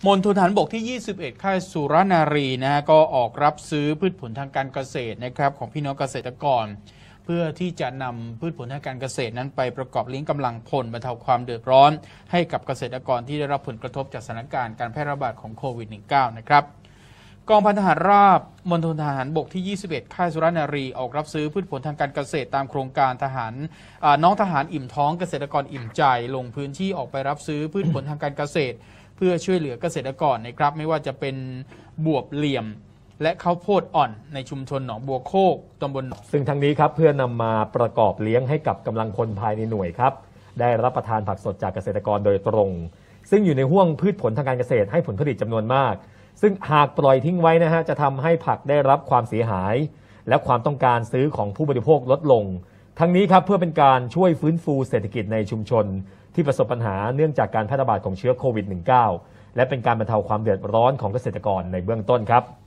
มณฑลทหารบกที่ 21 ค่ายสุรนารีนะก็ออกรับซื้อพืชผลทางการเกษตรนะครับของพี่น้องเกษตรกรเพื่อที่จะนำพืชผลทางการเกษตรนั้นไปประกอบเลี้ยงกำลังพลบรรเทาความเดือดร้อนให้กับเกษตรกรที่ได้รับผลกระทบจากสถานการณ์การแพร่ระบาดของโควิด -19 นะครับกองพันทหารราบมณฑลทหารบกที่ 21 ค่ายสุรนารีออกรับซื้อพืชผลทางการเกษตรตามโครงการทหารน้องทหารอิ่มท้องเกษตรกรอิ่มใจลงพื้นที่ออกไปรับซื้อพืชผลทางการเกษตรเพื่อช่วยเหลือเกษตรกรนะครับไม่ว่าจะเป็นบวบเหลี่ยมและข้าวโพดอ่อนในชุมชนหนองบัวโคกตำบลซึ่งทั้งนี้ครับเพื่อนำมาประกอบเลี้ยงให้กับกำลังพลภายในหน่วยครับได้รับประทานผักสดจากเกษตรกรโดยตรงซึ่งอยู่ในห่วงพืชผลทางการเกษตรให้ผลผลิตจำนวนมากซึ่งหากปล่อยทิ้งไว้นะฮะจะทำให้ผักได้รับความเสียหายและความต้องการซื้อของผู้บริโภคลดลงทั้งนี้ครับเพื่อเป็นการช่วยฟื้นฟูเศรษฐกิจในชุมชนที่ประสบปัญหาเนื่องจากการแพร่ระบาดของเชื้อโควิด -19 และเป็นการบรรเทาความเดือดร้อนของเกษตรกรในเบื้องต้นครับ